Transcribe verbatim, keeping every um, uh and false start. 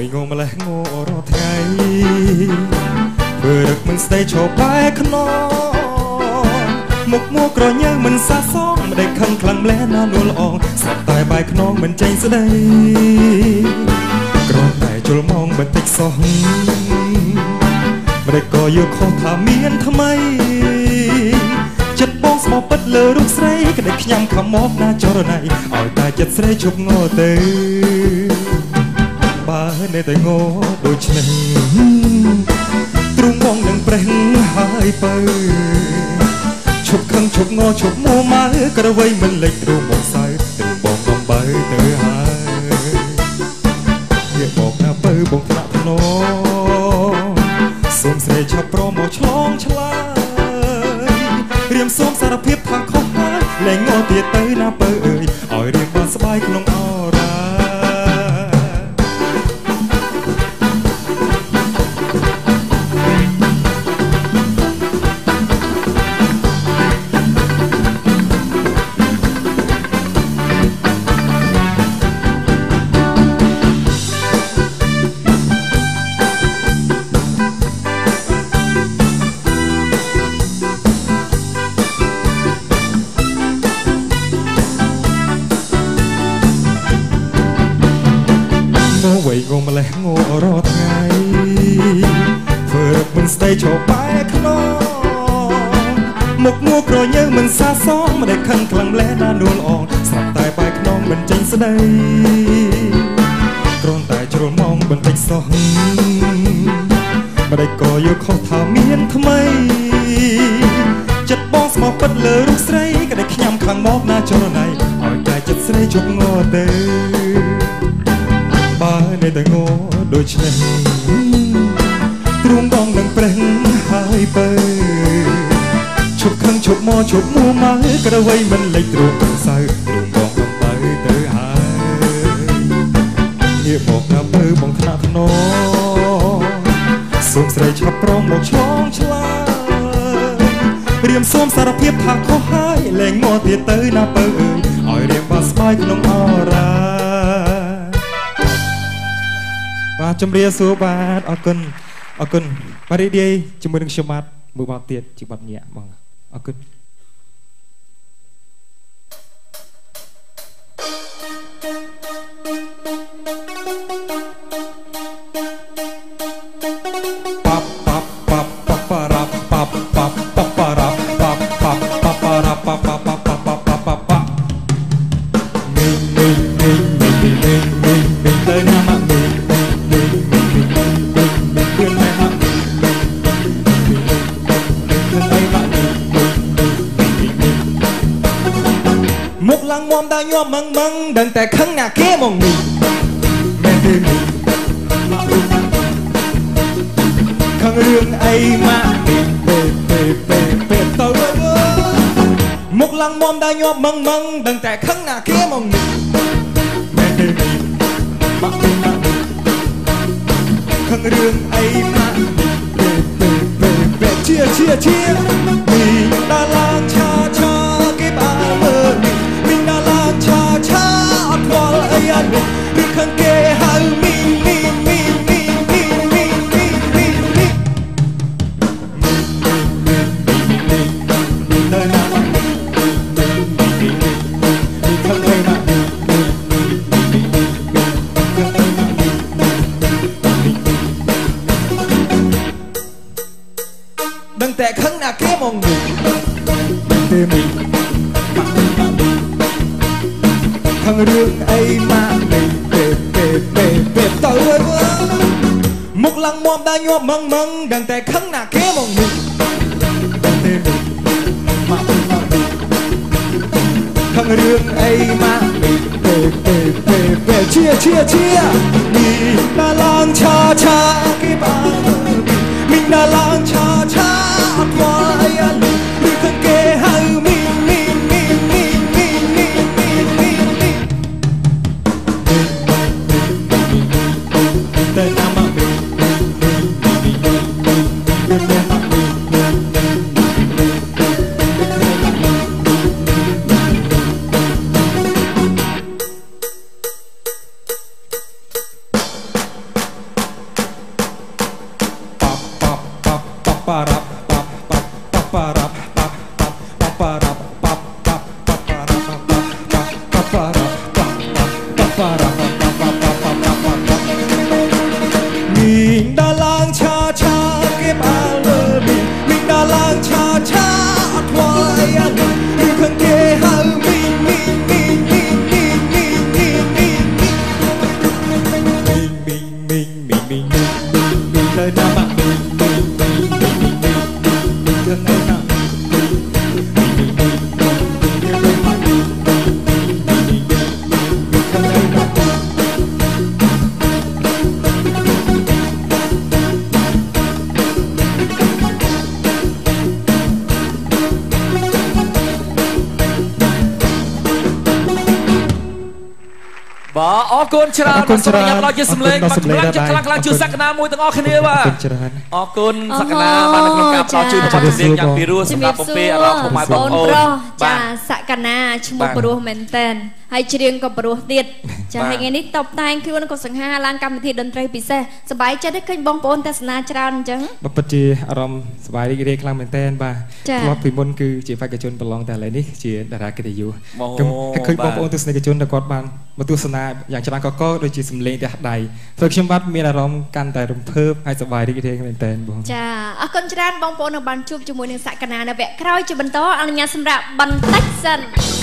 យងម្លេះងរត់ថ្ងៃធ្វើរឹកមិនស្ដីឈប់បែកខ្នងមុខមួក្រញើមិនសាសងមិនได้ខឹងខ្លាំងម្លេះណានួលអងស្រាប់តែបែកខ្នងមិនចេញស្ដីគ្រាន់តែជុលមងបន្តិចសោះមិនได้ក៏យកខុសថាមានថ្មីចិត្តបងស្មោះពិតលើរូបស្រីក្តីខ្ញុំខំមកណាចរណៃឲ្យតែចិត្តស្រីជប់ងទៅបើនៅតែងដូចនេះទ្រង់បងនឹងប្រេះហើយបើឈប់ខឹងឈប់ងឈប់មួម៉ៅក្រវៃមិនលេចទ្រង់បងសៅទ្រង់បងកំបើទៅហើយវាบอกណាបើបងថ្នាក់ធ្នងសូមស្រីឆាប់ប្រមមកឆ្លងឆ្លើយរៀមសូមសារភាពថាខុសហើយលែងងទៀតទៅណាបើអើយឲ្យរៀមបានស្បាយក្នុងអរ៉ាវៃងម្លេះងរត់ថ្ងៃធ្វើរឹកមិនស្ដីឈប់បែកខ្នងមុខមួក្រញើមិនសាសងមិនได้ខឹងខ្លាំងម្លេះណានួលអងស្រាប់តែបែកខ្នងមិនចេញស្ដីគ្រាន់តែជ្រុលមងបន្តិចសោះមិនได้ក៏យកខុសថាមានថ្មីចិត្តបងស្មោះពិតលើរូបស្រីក្តីខ្ញុំខាងមកណាចរណៃឲ្យតែចិត្តស្រីជប់ងទៅបើនៅតែងដូចនេះទ្រង់បងនឹងប្រេះហើយបើឈប់ខឹងឈប់មកឈប់មួម៉ៅក្រវៃមិនលេចទ្រង់សៅទ្រង់បងកំបើទៅហើយនេះមកណាបើបងថ្នាក់ធ្នងសូមស្រីឆាប់ប្រមមកឆ្លងឆ្លើយរៀមសូមសារភាពថាខុសហើយលែងមកទៀតទៅណាបើអើយឲ្យរៀមបានស្បាយក្នុងអរ៉ាបាទជំរាបសួរបាទអរគុណអរគុណបាទរីករាយជាមួយនឹងខ្ញុំបាទមួយបទទៀតជាបទញាក់បងអរគុណប៉បប៉បប៉បប៉បរ៉ាប៉បប៉បប៉បរ៉ាប៉បប៉បប៉បរ៉ាប៉បប៉បប៉បប៉បប៉បមីមីមីមីមីមីមីទៅណាមកមុខឡើងមុំដល់ញោមមឹងមឹងដឹងតែខឹងណាគេមកនេះមែនទេខឹងរឿងអីមកពេលពេលពេលពេលទៅមុខឡើងមុំដល់ញោមមឹងមឹងដឹងតែខឹងណាគេមកនេះមែនទេមកពេលមកខឹងរឿងអីមកពេលពេលពេលពេលជាជាជាមីដល់ឡើងឆាឆាគេបានមើលមីដល់ឡើងឆាឆាអត់ខ្វល់អីអានេះគឺខឹងគេហៅមីមីមីមីមីមីមីមីមីដល់ណាមកមីខឹងគេមកដឹងតែខឹងណាគេមកនេះទេមីខឹងរឿងអីមកនេះពេលពេលពេលពេលទៅមុខឡើងមុំដល់ញោមមឹងមឹងដឹងតែខឹងណាគេមកនេះទេមីមកមកខឹងរឿងអីមកនេះពេលពេលពេលពេលជាជាជាមីដល់ឡើងឆាឆាគេបានមីដល់ឡើងឆាឆាអត់ខ្វល់អីអានេះគឺខឹងគេហៅមីមីមីមីមីមីមីមីមីតែណាមកមី mình đã lang cha cha cái ba lơ mình mình đã lang cha cha thoại anh mình không kể hao mình mình mình mình mình mình mình mình mình mình mình mình mình mình lời nam bạn mình mình mình mình mình mình mình thương anh nào Bà ở con chả nó xong nhập lo chưa xâm lên mà khăn cho khăn khăn chưa sắc na môi từng ở kia bà ở con sắc na bà nó còn cặp đó chưa có được riêng yang biruสำหรับผมเป้อารมณ์ผมหมายบอกโอนจ้าสักนาชั่วโมงปรุเมนเทนให้เชียงกับปรุติดจะให้ไงนี่ตบตายคือวันก็สังหาลานกรรมวิธีดนตรีพิเศษสบายใจได้ขึ้นบองปนแต่สนาจราจังบัปจีอารมณ์สบายดีเรียกครั้งเมนเทนบ่าเพราะพิมพ์คือจีไฟกระชนประลองแต่อะไรนี่จีดารากิติยูให้ขึ้นบองปนตัวสนาระชนตะกอดบานมาตัวสนาอย่างชนะก็ก็โดยจีสำเร็จแต่ใดเพื่อชิมบัดมีอารมณ์การแต่รำเพิ่มให้สบายดีเรียกเมนเทนบ่จ้าอาคนจราบองปนบันชุบจมูกหนึ่งสักนาในแบกครอยจุบันโตอันนี้สำหรับบันทักษัน